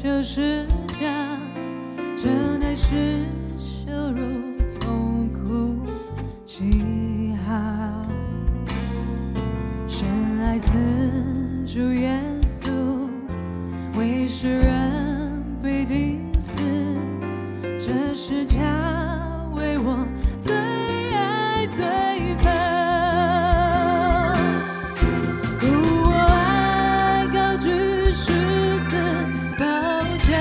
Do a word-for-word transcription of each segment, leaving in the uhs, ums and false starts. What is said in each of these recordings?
就是家，这乃是羞辱、痛苦记号。深爱自主耶稣，为世人被钉死，这是家为我最爱最笨。故我爱高举十字宝剑，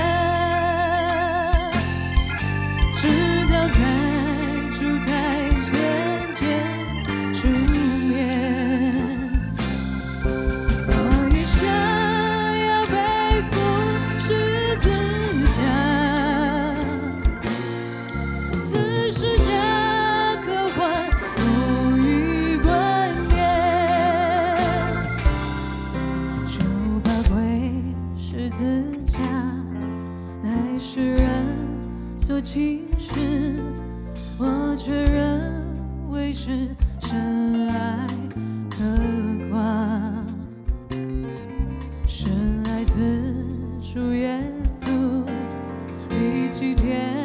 直到在主台前见出面。我一生要背负十字架，此世家可换无与冠冕。主宝贵十字架，乃是人所轻视，我却认为是神爱可夸。深爱自主耶稣，比起天